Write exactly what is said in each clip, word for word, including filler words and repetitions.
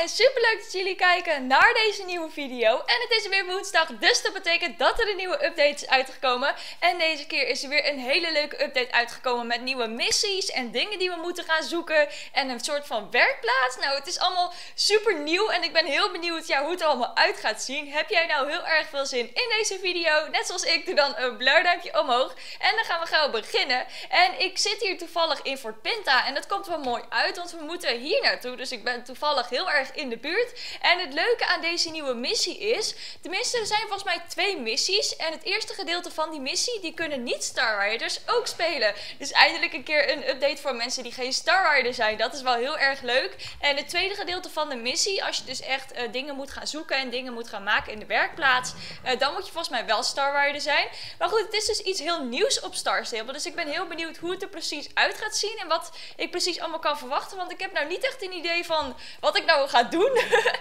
en super leuk dat jullie kijken naar deze nieuwe video. En het is weer woensdag, dus dat betekent dat er een nieuwe update is uitgekomen. En deze keer is er weer een hele leuke update uitgekomen met nieuwe missies en dingen die we moeten gaan zoeken. En een soort van werkplaats. Nou, het is allemaal super nieuw en ik ben heel benieuwd ja, hoe het er allemaal uit gaat zien. Heb jij nou heel erg veel zin in deze video? Net zoals ik, doe dan een blauw duimpje omhoog. En dan gaan we gauw beginnen. En ik zit hier toevallig in Fort Pinta en dat komt wel mooi uit, want we moeten hier naartoe. Dus ik ben toevallig heel erg in de buurt. En het leuke aan deze nieuwe missie is, tenminste er zijn volgens mij twee missies. En het eerste gedeelte van die missie, die kunnen niet Star Riders ook spelen. Dus eindelijk een keer een update voor mensen die geen Star Rider zijn. Dat is wel heel erg leuk. En het tweede gedeelte van de missie, als je dus echt uh, dingen moet gaan zoeken en dingen moet gaan maken in de werkplaats, uh, dan moet je volgens mij wel Star Rider zijn. Maar goed, het is dus iets heel nieuws op Star Stable. Dus ik ben heel benieuwd hoe het er precies uit gaat zien en wat ik precies allemaal kan verwachten. Want ik heb nou niet echt een idee van wat ik nou ga doen.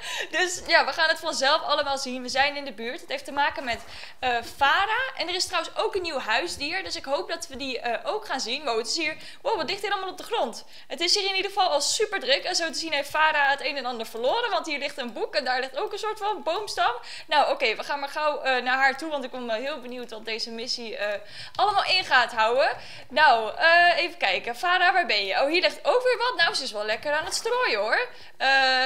Dus ja, we gaan het vanzelf allemaal zien. We zijn in de buurt. Het heeft te maken met uh, Farah. En er is trouwens ook een nieuw huisdier. Dus ik hoop dat we die uh, ook gaan zien. Wow, het is hier... Wow, wat ligt hier allemaal op de grond? Het is hier in ieder geval al super druk. En zo te zien heeft Farah het een en ander verloren. Want hier ligt een boek en daar ligt ook een soort van boomstam. Nou, oké, okay, we gaan maar gauw uh, naar haar toe. Want ik ben uh, heel benieuwd wat deze missie uh, allemaal in gaat houden. Nou, uh, even kijken. Farah, waar ben je? Oh, hier ligt ook weer wat. Nou, ze is wel lekker aan het strooien, hoor. Uh,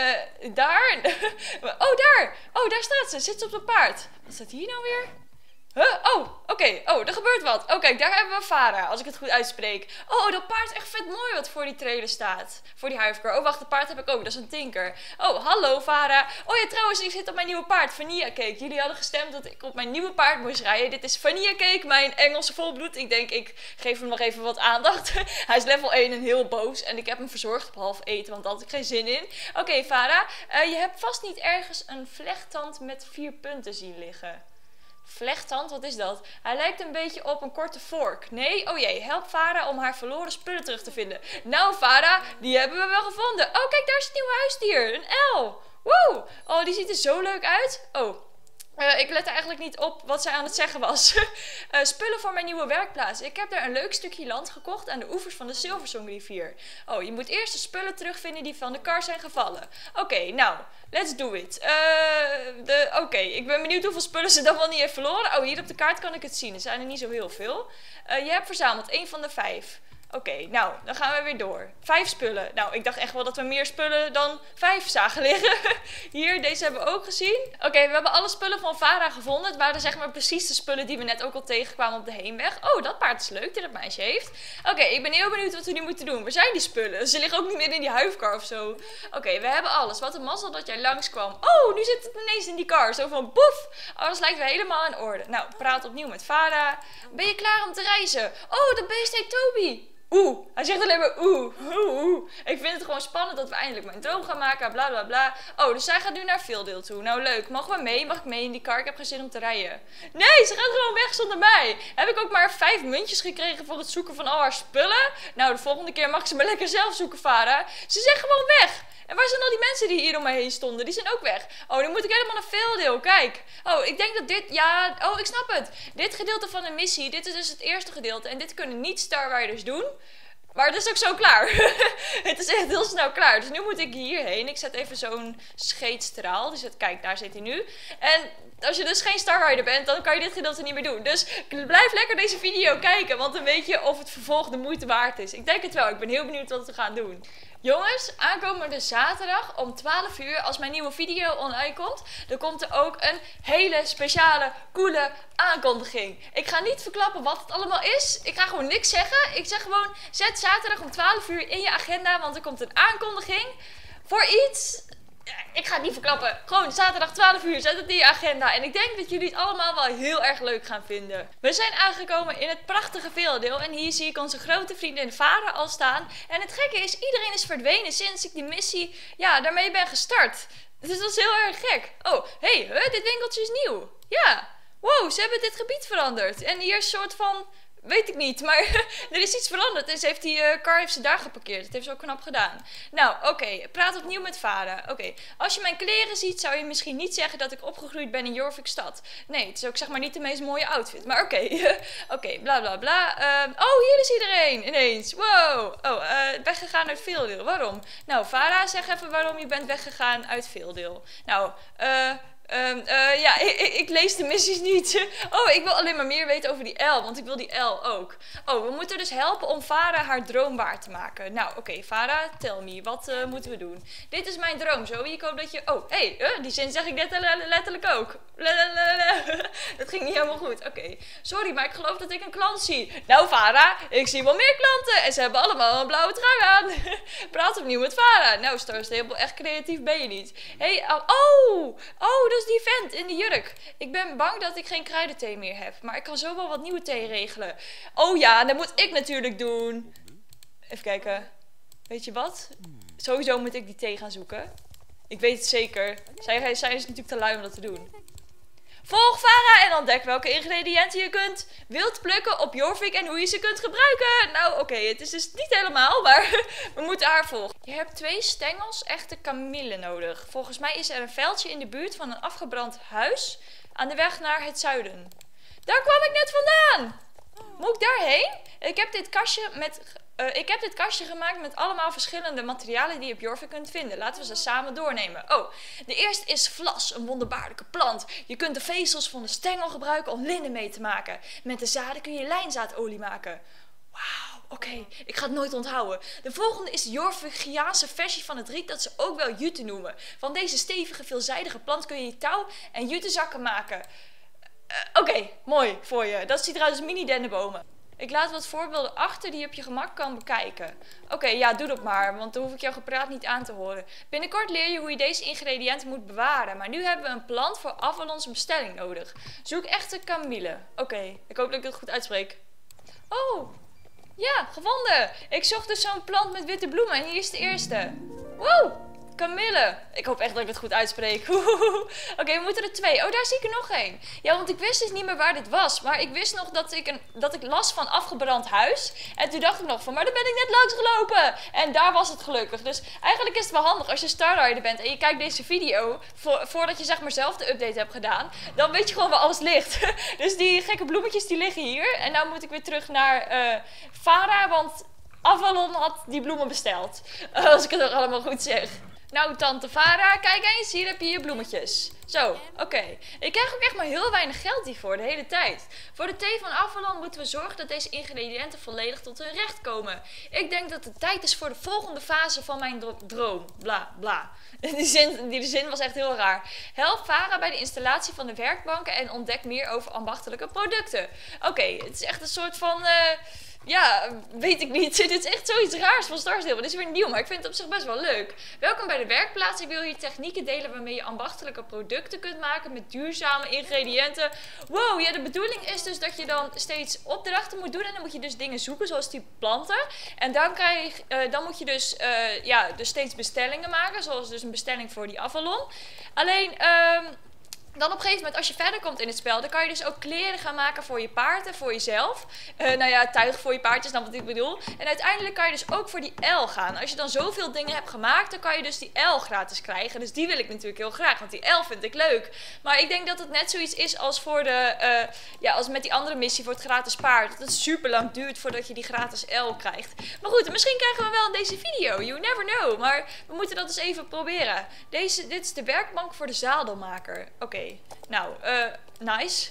daar. Oh, daar. Oh, daar staat ze. Zit ze op het paard. Wat staat hier nou weer? Huh? Oh, oké. Okay. Oh, er gebeurt wat. Oh, kijk, daar hebben we Farah, als ik het goed uitspreek. Oh, dat paard is echt vet mooi wat voor die trailer staat. Voor die huifkar. Oh, wacht, dat paard heb ik ook. Dat is een tinker. Oh, hallo Farah. Oh ja, trouwens, ik zit op mijn nieuwe paard, Vanilla Cake. Jullie hadden gestemd dat ik op mijn nieuwe paard moest rijden. Dit is Vanilla Cake, mijn Engelse volbloed. Ik denk, ik geef hem nog even wat aandacht. Hij is level één en heel boos. En ik heb hem verzorgd op half eten, want daar had ik geen zin in. Oké, okay, Farah. Uh, je hebt vast niet ergens een vlechttand met vier punten zien liggen. Vlechttand, wat is dat? Hij lijkt een beetje op een korte vork. Nee? Oh jee, help Farah om haar verloren spullen terug te vinden. Nou Farah, die hebben we wel gevonden. Oh kijk, daar is het nieuwe huisdier. Een L. Wow. Oh, die ziet er zo leuk uit. Oh. Uh, ik lette eigenlijk niet op wat zij aan het zeggen was. uh, spullen voor mijn nieuwe werkplaats. Ik heb daar een leuk stukje land gekocht aan de oevers van de Silversongrivier. Oh, je moet eerst de spullen terugvinden die van de kar zijn gevallen. Oké, okay, nou, let's do it. Uh, de, Oké, okay. Ik ben benieuwd hoeveel spullen ze dan wel niet heeft verloren. Oh, hier op de kaart kan ik het zien. Er zijn er niet zo heel veel. Uh, je hebt verzameld één van de vijf. Oké, okay, nou, dan gaan we weer door. Vijf spullen. Nou, ik dacht echt wel dat we meer spullen dan vijf zagen liggen. Hier, deze hebben we ook gezien. Oké, okay, we hebben alle spullen van Farah gevonden. Het waren zeg maar precies de spullen die we net ook al tegenkwamen op de heenweg. Oh, dat paard is leuk die dat meisje heeft. Oké, okay, ik ben heel benieuwd wat we nu moeten doen. Waar zijn die spullen? Ze liggen ook niet meer in die huifkar of zo. Oké, okay, we hebben alles. Wat een mazzel dat jij langskwam. Oh, nu zit het ineens in die kar. Zo van boef. Alles lijkt weer helemaal in orde. Nou, praat opnieuw met Farah. Ben je klaar om te reizen? Oh, dat beest heet Toby. Oeh, hij zegt alleen maar oeh, oeh, oeh. Ik vind het gewoon spannend dat we eindelijk mijn droom gaan maken, bla bla bla. Oh, dus zij gaat nu naar Veeldeel toe. Nou leuk, mogen we mee? Mag ik mee in die kar? Ik heb geen zin om te rijden. Nee, ze gaat gewoon weg zonder mij. Heb ik ook maar vijf muntjes gekregen voor het zoeken van al haar spullen? Nou, de volgende keer mag ik ze maar lekker zelf zoeken, Farah. Ze zegt gewoon weg. En waar zijn al die mensen die hier om mij heen stonden? Die zijn ook weg. Oh, nu moet ik helemaal naar Veeldeel. Kijk. Oh, ik denk dat dit... Ja, oh, ik snap het. Dit gedeelte van de missie, dit is dus het eerste gedeelte. En dit kunnen niet Star Riders doen. Maar het is ook zo klaar. Het is echt heel snel klaar. Dus nu moet ik hierheen. Ik zet even zo'n scheetstraal. Dus het, kijk, daar zit hij nu. En als je dus geen Star Rider bent, dan kan je dit gedeelte niet meer doen. Dus blijf lekker deze video kijken. Want dan weet je of het vervolg de moeite waard is. Ik denk het wel. Ik ben heel benieuwd wat we gaan doen. Jongens, aankomende zaterdag om twaalf uur, als mijn nieuwe video online komt, dan komt er ook een hele speciale, coole aankondiging. Ik ga niet verklappen wat het allemaal is. Ik ga gewoon niks zeggen. Ik zeg gewoon, zet zaterdag om twaalf uur in je agenda, want er komt een aankondiging voor iets. Ik ga het niet verklappen. Gewoon zaterdag twaalf uur, zet het in je agenda. En ik denk dat jullie het allemaal wel heel erg leuk gaan vinden. We zijn aangekomen in het prachtige Veeldeel. En hier zie ik onze grote vriendin Farah al staan. En het gekke is, iedereen is verdwenen sinds ik die missie, ja, daarmee ben gestart. Dus dat is heel erg gek. Oh, hé, hey, huh, dit winkeltje is nieuw. Ja, wow, ze hebben dit gebied veranderd. En hier is een soort van weet ik niet, maar er is iets veranderd. En ze heeft die uh, car heeft ze daar geparkeerd. Dat heeft ze ook knap gedaan. Nou, oké. Okay. Praat opnieuw met Farah. Oké. Okay. Als je mijn kleren ziet, zou je misschien niet zeggen dat ik opgegroeid ben in Jorvikstad. Nee, het is ook zeg maar niet de meest mooie outfit. Maar oké. Okay. oké, okay, bla bla bla. Um, oh, hier is iedereen ineens. Wow. Oh, uh, weggegaan uit Veeldeel. Waarom? Nou, Farah, zeg even waarom je bent weggegaan uit Veeldeel. Nou, eh... Uh, Um, uh, ja, ik, ik, ik lees de missies niet. Oh, ik wil alleen maar meer weten over die L, want ik wil die L ook. Oh, we moeten dus helpen om Farah haar droom waar te maken. Nou, oké, okay, Farah, tell me, wat uh, moeten we doen? Dit is mijn droom, Zoe. Ik hoop dat je... Oh, hé, hey, uh, die zin zeg ik net letterlijk ook. Dat ging niet helemaal goed. Oké, okay. Sorry, maar ik geloof dat ik een klant zie. Nou, Farah, ik zie wel meer klanten. En ze hebben allemaal een blauwe trui aan. Praat opnieuw met Farah. Nou, Star Stable, echt creatief ben je niet. Hé, hey, oh, oh, dat is die vent in de jurk. Ik ben bang dat ik geen kruidenthee meer heb. Maar ik kan zo wel wat nieuwe thee regelen. Oh ja, dat moet ik natuurlijk doen. Even kijken. Weet je wat? Sowieso moet ik die thee gaan zoeken. Ik weet het zeker. Zij, zij is natuurlijk te lui om dat te doen. Volg Farah en ontdek welke ingrediënten je kunt wild plukken op Jorvik en hoe je ze kunt gebruiken. Nou, oké, okay, het is dus niet helemaal, maar we moeten haar volgen. Je hebt twee stengels echte kamille nodig. Volgens mij is er een veldje in de buurt van een afgebrand huis aan de weg naar het zuiden. Daar kwam ik net vandaan. Moet ik daarheen? Ik heb dit kastje met... Uh, ik heb dit kastje gemaakt met allemaal verschillende materialen die je op Jorvik kunt vinden. Laten we ze samen doornemen. Oh, de eerste is vlas, een wonderbaarlijke plant. Je kunt de vezels van de stengel gebruiken om linnen mee te maken. Met de zaden kun je lijnzaadolie maken. Wauw, oké, okay. Ik ga het nooit onthouden. De volgende is de Jorvigiaanse versie van het riet dat ze ook wel jute noemen. Van deze stevige, veelzijdige plant kun je touw en jutezakken maken. Uh, oké, okay, mooi voor je. Dat ziet eruit als mini-dennenbomen. Ik laat wat voorbeelden achter die je op je gemak kan bekijken. Oké, okay, ja, doe dat maar, want dan hoef ik jouw gepraat niet aan te horen. Binnenkort leer je hoe je deze ingrediënten moet bewaren. Maar nu hebben we een plant voor Avalons bestelling nodig. Zoek echte kamille. Oké, okay, ik hoop dat ik het goed uitspreek. Oh, ja, gevonden. Ik zocht dus zo'n plant met witte bloemen en hier is de eerste. Wow, kamille. Ik hoop echt dat ik het goed uitspreek. Oké, okay, we moeten er twee. Oh, daar zie ik er nog één. Ja, want ik wist dus niet meer waar dit was. Maar ik wist nog dat ik, een, dat ik las van afgebrand huis. En toen dacht ik nog van, maar daar ben ik net langs gelopen. En daar was het gelukkig. Dus eigenlijk is het wel handig als je Star Rider bent en je kijkt deze video voor, voordat je zeg maar zelf de update hebt gedaan. Dan weet je gewoon waar alles ligt. Dus die gekke bloemetjes die liggen hier. En nou moet ik weer terug naar uh, Farah, want Avalon had die bloemen besteld. Uh, als ik het nog allemaal goed zeg. Nou, tante Farah, kijk eens, hier heb je je bloemetjes. Zo, oké. Okay. Ik krijg ook echt maar heel weinig geld hiervoor, de hele tijd. Voor de thee van Avalon moeten we zorgen dat deze ingrediënten volledig tot hun recht komen. Ik denk dat het tijd is voor de volgende fase van mijn dro droom. Bla, bla. Die zin, die zin was echt heel raar. Help Farah bij de installatie van de werkbanken en ontdek meer over ambachtelijke producten. Oké, okay, het is echt een soort van... Uh, Ja, weet ik niet. Dit is echt zoiets raars van Star Stable. Dit is weer nieuw, maar ik vind het op zich best wel leuk. Welkom bij de werkplaats. Ik wil hier technieken delen waarmee je ambachtelijke producten kunt maken met duurzame ingrediënten. Wow, ja, de bedoeling is dus dat je dan steeds opdrachten moet doen. En dan moet je dus dingen zoeken, zoals die planten. En dan, krijg, uh, dan moet je dus, uh, ja, dus steeds bestellingen maken. Zoals dus een bestelling voor die Avalon. Alleen... Uh, Dan op een gegeven moment, als je verder komt in het spel, dan kan je dus ook kleren gaan maken voor je paard en voor jezelf. Uh, nou ja, tuig voor je paard is dan wat ik bedoel. En uiteindelijk kan je dus ook voor die L gaan. Als je dan zoveel dingen hebt gemaakt, dan kan je dus die L gratis krijgen. Dus die wil ik natuurlijk heel graag, want die L vind ik leuk. Maar ik denk dat het net zoiets is als voor de, uh, ja, als met die andere missie voor het gratis paard. Dat het super lang duurt voordat je die gratis L krijgt. Maar goed, misschien krijgen we wel in deze video. You never know. Maar we moeten dat eens even proberen. Deze, dit is de werkbank voor de zadelmaker. Oké. Okay. Nou, uh, nice.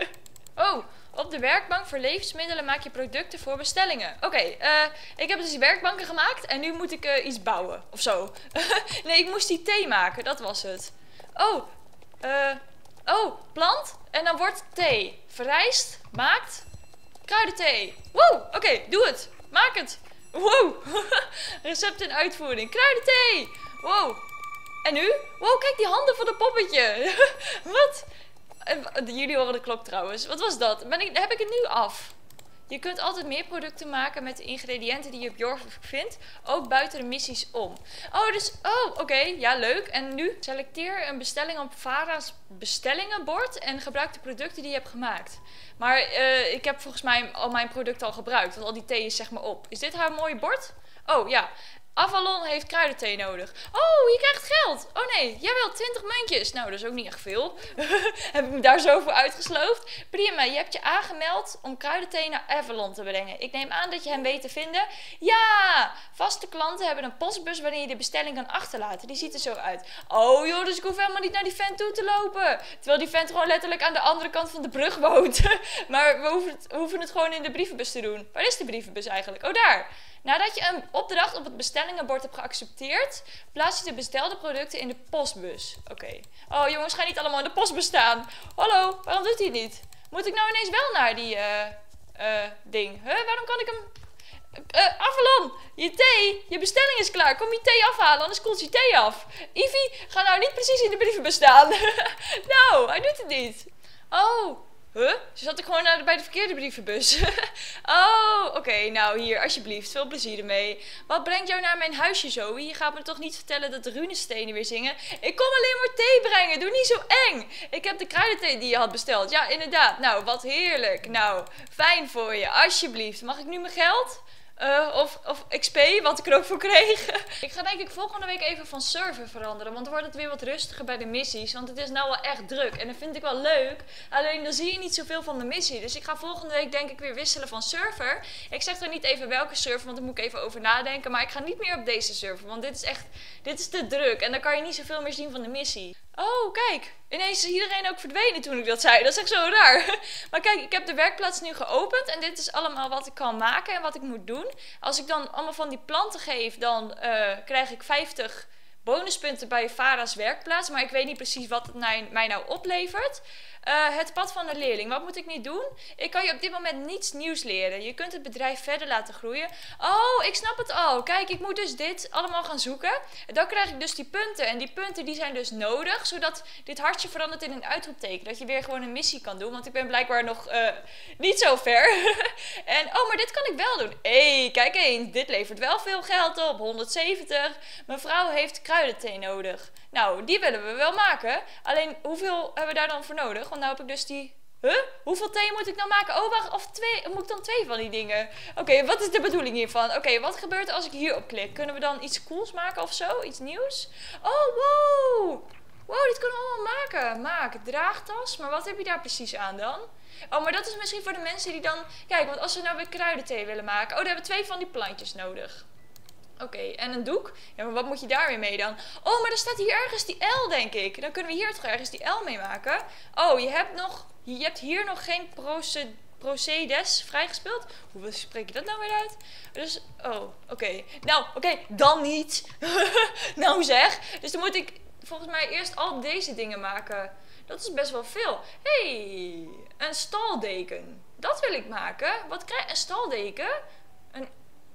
Oh, op de werkbank voor levensmiddelen maak je producten voor bestellingen. Oké, okay, uh, ik heb dus die werkbanken gemaakt en nu moet ik uh, iets bouwen of zo. Nee, ik moest die thee maken, dat was het. Oh, uh, oh, plant en dan wordt thee. Verrijst, maakt, kruidenthee. Wow, oké, okay, doe het. Maak het. Wow, recept in uitvoering. Kruidenthee. Wow. En nu? Wow, kijk die handen van het poppetje. Wat? Jullie horen de klok trouwens. Wat was dat? Ben ik, heb ik het nu af? je kunt altijd meer producten maken met de ingrediënten die je op Jorvik vindt. Ook buiten de missies om. Oh, dus, oh, oké, okay, ja, leuk. En nu selecteer een bestelling op Vara's bestellingenbord en gebruik de producten die je hebt gemaakt. Maar uh, ik heb volgens mij al mijn producten al gebruikt, want al die thee is zeg maar op. Is dit haar mooie bord? Oh, ja. Avalon heeft kruidenthee nodig. Oh, je krijgt geld. Oh nee, jij wilt twintig muntjes. Nou, dat is ook niet echt veel. Heb ik me daar zo voor uitgesloofd? Prima, je hebt je aangemeld om kruidenthee naar Avalon te brengen. Ik neem aan dat je hem weet te vinden. Ja, vaste klanten hebben een postbus waarin je de bestelling kan achterlaten. Die ziet er zo uit. Oh joh, dus ik hoef helemaal niet naar die vent toe te lopen. Terwijl die vent gewoon letterlijk aan de andere kant van de brug woont. Maar we hoeven, het, we hoeven het gewoon in de brievenbus te doen. Waar is de brievenbus eigenlijk? Oh, daar. Nadat je een opdracht op het bestellingenbord hebt geaccepteerd, plaats je de bestelde producten in de postbus. Oké. Okay. Oh jongens, ga niet allemaal in de postbus staan. Hallo, waarom doet hij het niet? Moet ik nou ineens wel naar die uh, uh, ding? Huh? Waarom kan ik hem... Uh, Avalon, je thee, je bestelling is klaar. Kom je thee afhalen, anders koelt je thee af. Ivy, ga nou niet precies in de brievenbus staan. Nou, hij doet het niet. Oh, huh? Ze zat ik gewoon naar de, bij de verkeerde brievenbus. Oh, oké. Okay, nou hier, alsjeblieft. Veel plezier ermee. Wat brengt jou naar mijn huisje, Zoe? Je gaat me toch niet vertellen dat de runestenen weer zingen? Ik kom alleen maar thee brengen. Doe niet zo eng. Ik heb de kruidenthee die je had besteld. Ja, inderdaad. Nou, wat heerlijk. Nou, fijn voor je. Alsjeblieft. Mag ik nu mijn geld? Uh, of, of X P, wat ik er ook voor kreeg. Ik ga denk ik volgende week even van server veranderen. Want dan wordt het weer wat rustiger bij de missies. Want het is nou wel echt druk. En dat vind ik wel leuk. Alleen dan zie je niet zoveel van de missie. Dus ik ga volgende week denk ik weer wisselen van server. Ik zeg er niet even welke server, want daar moet ik even over nadenken. Maar ik ga niet meer op deze server. Want dit is echt, dit is te druk. En dan kan je niet zoveel meer zien van de missie. Oh, kijk. Ineens is iedereen ook verdwenen toen ik dat zei. Dat is echt zo raar. Maar kijk, ik heb de werkplaats nu geopend. En dit is allemaal wat ik kan maken en wat ik moet doen. Als ik dan allemaal van die planten geef, dan uh, krijg ik vijftig bonuspunten bij Vara's werkplaats. Maar ik weet niet precies wat het mij nou oplevert. Uh, het pad van de leerling. Wat moet ik nu doen? Ik kan je op dit moment niets nieuws leren. Je kunt het bedrijf verder laten groeien. Oh, ik snap het al. Kijk, ik moet dus dit allemaal gaan zoeken. En dan krijg ik dus die punten. En die punten die zijn dus nodig, zodat dit hartje verandert in een uitroepteken. Dat je weer gewoon een missie kan doen. Want ik ben blijkbaar nog uh, niet zo ver. En, oh, maar dit kan ik wel doen. Hé, hey, kijk eens. Dit levert wel veel geld op. honderdzeventig. Mijn vrouw heeft kruidenthee nodig. Nou, die willen we wel maken. Alleen, hoeveel hebben we daar dan voor nodig? Want nou heb ik dus die... Huh? Hoeveel thee moet ik nou maken? Oh, wacht. Of twee... Moet ik dan twee van die dingen? Oké, okay, wat is de bedoeling hiervan? Oké, okay, wat gebeurt er als ik hierop klik? Kunnen we dan iets cools maken of zo? Iets nieuws? Oh, wow! Wow, dit kunnen we allemaal maken. Maak, draagtas. Maar wat heb je daar precies aan dan? Oh, maar dat is misschien voor de mensen die dan... Kijk, want als we nou weer kruidenthee willen maken... Oh, dan hebben we twee van die plantjes nodig. Oké, okay, en een doek? Ja, maar wat moet je daar weer mee dan? Oh, maar er staat hier ergens die L, denk ik. Dan kunnen we hier toch ergens die L mee maken? Oh, je hebt nog... Je hebt hier nog geen proce procedes vrijgespeeld? Hoe spreek je dat nou weer uit? Dus, oh, oké. Okay. Nou, oké, okay, dan niet. Nou zeg. Dus dan moet ik volgens mij eerst al deze dingen maken. Dat is best wel veel. Hé, hey, een staldeken. Dat wil ik maken. Wat krijg ik? Een staldeken? Een...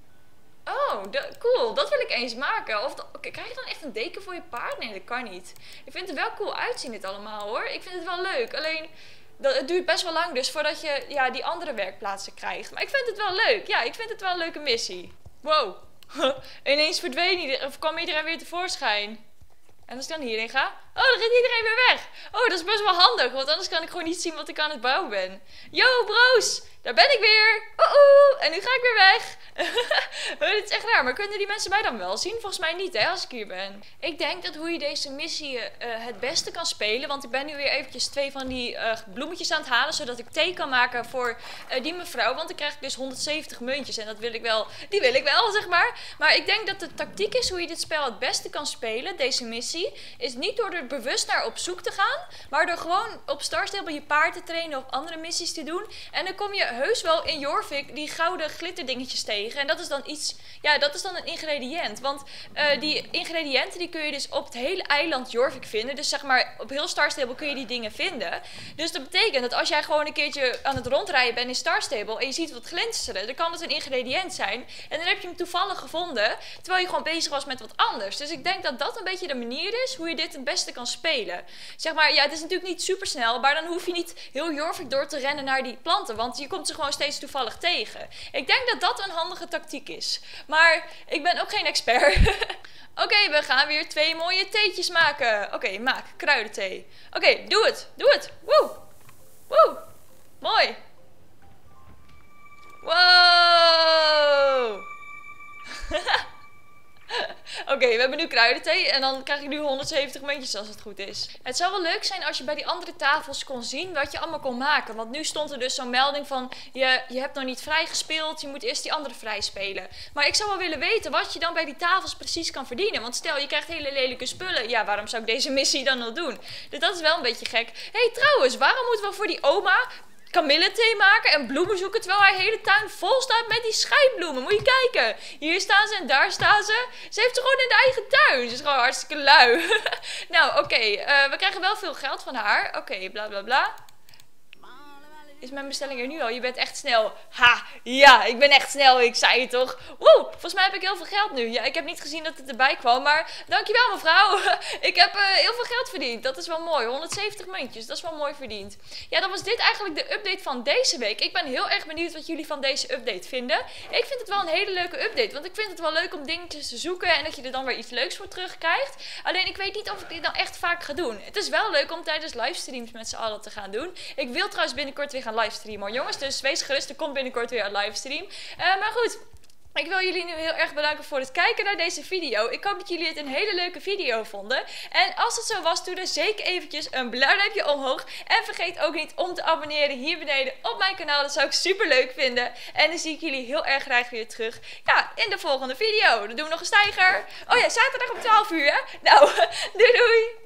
Oh, cool. Dat wil ik eens maken. Of okay, krijg je dan echt een deken voor je paard? Nee, dat kan niet. Ik vind het wel cool uitzien dit allemaal, hoor. Ik vind het wel leuk. Alleen, dat, het duurt best wel lang dus voordat je ja, die andere werkplaatsen krijgt. Maar ik vind het wel leuk. Ja, ik vind het wel een leuke missie. Wow. Ineens verdween iedereen, of kwam iedereen weer tevoorschijn. En als ik dan hierin ga... Oh, dan gaat iedereen weer weg. Oh, dat is best wel handig. Want anders kan ik gewoon niet zien wat ik aan het bouwen ben. Yo, broos. Daar ben ik weer. Oeh, oeh. En nu ga ik weer weg. Dit is echt raar. Maar kunnen die mensen mij dan wel zien? Volgens mij niet, hè, als ik hier ben. Ik denk dat hoe je deze missie uh, het beste kan spelen. Want ik ben nu weer eventjes twee van die uh, bloemetjes aan het halen. Zodat ik thee kan maken voor uh, die mevrouw. Want dan krijg ik dus honderdzeventig muntjes. En dat wil ik wel. Die wil ik wel, zeg maar. Maar ik denk dat de tactiek is hoe je dit spel het beste kan spelen. Deze missie. Is niet door er bewust naar op zoek te gaan. Maar door gewoon op Star Stable je paard te trainen. Of andere missies te doen. En dan kom je heus wel in Jorvik die gouden glitterdingetjes tegen. En dat is dan iets, ja, dat is dan een ingrediënt. Want uh, die ingrediënten die kun je dus op het hele eiland Jorvik vinden. Dus zeg maar, op heel Star Stable kun je die dingen vinden. Dus dat betekent dat als jij gewoon een keertje aan het rondrijden bent in Star Stable en je ziet wat glinsteren, dan kan het een ingrediënt zijn. En dan heb je hem toevallig gevonden, terwijl je gewoon bezig was met wat anders. Dus ik denk dat dat een beetje de manier is hoe je dit het beste kan spelen. Zeg maar, ja, het is natuurlijk niet super snel, maar dan hoef je niet heel Jorvik door te rennen naar die planten. Want je komt komt ze gewoon steeds toevallig tegen. Ik denk dat dat een handige tactiek is. Maar ik ben ook geen expert. Oké, okay, we gaan weer twee mooie theetjes maken. Oké, okay, maak kruidenthee. Oké, okay, doe het. Doe het. Woe. Woe. Mooi. Wow. Oké, okay, we hebben nu kruidenthee en dan krijg ik nu honderdzeventig muntjes als het goed is. Het zou wel leuk zijn als je bij die andere tafels kon zien wat je allemaal kon maken. Want nu stond er dus zo'n melding van, je, je hebt nog niet vrij gespeeld, je moet eerst die andere vrij spelen. Maar ik zou wel willen weten wat je dan bij die tafels precies kan verdienen. Want stel, je krijgt hele lelijke spullen. Ja, waarom zou ik deze missie dan nog doen? Dus dat is wel een beetje gek. Hé, hey, trouwens, waarom moeten we voor die oma kamillethee maken en bloemen zoeken, terwijl haar hele tuin vol staat met die scheidbloemen? Moet je kijken. Hier staan ze en daar staan ze. Ze heeft ze gewoon in de eigen tuin. Ze is gewoon hartstikke lui. Nou, oké. Okay, uh, we krijgen wel veel geld van haar. Oké, okay, bla bla bla. Is mijn bestelling er nu al? Je bent echt snel. Ha, ja, ik ben echt snel. Ik zei het toch. Woe, volgens mij heb ik heel veel geld nu. Ja, ik heb niet gezien dat het erbij kwam, maar dankjewel mevrouw. Ik heb uh, heel veel geld verdiend. Dat is wel mooi. honderdzeventig muntjes, dat is wel mooi verdiend. Ja, dan was dit eigenlijk de update van deze week. Ik ben heel erg benieuwd wat jullie van deze update vinden. Ik vind het wel een hele leuke update, want ik vind het wel leuk om dingetjes te zoeken en dat je er dan weer iets leuks voor terugkrijgt. Alleen ik weet niet of ik dit nou echt vaak ga doen. Het is wel leuk om tijdens livestreams met z'n allen te gaan doen. Ik wil trouwens binnenkort weer gaan livestreamen hoor jongens, dus wees gerust, er komt binnenkort weer een livestream. Uh, maar goed, ik wil jullie nu heel erg bedanken voor het kijken naar deze video. Ik hoop dat jullie het een hele leuke video vonden. En als het zo was, doe dan zeker eventjes een blauw duimpje omhoog. En vergeet ook niet om te abonneren hier beneden op mijn kanaal. Dat zou ik super leuk vinden. En dan zie ik jullie heel erg graag weer terug, ja, in de volgende video. Dan doen we nog een steiger. Oh ja, zaterdag om twaalf uur hè. Nou, doei doei!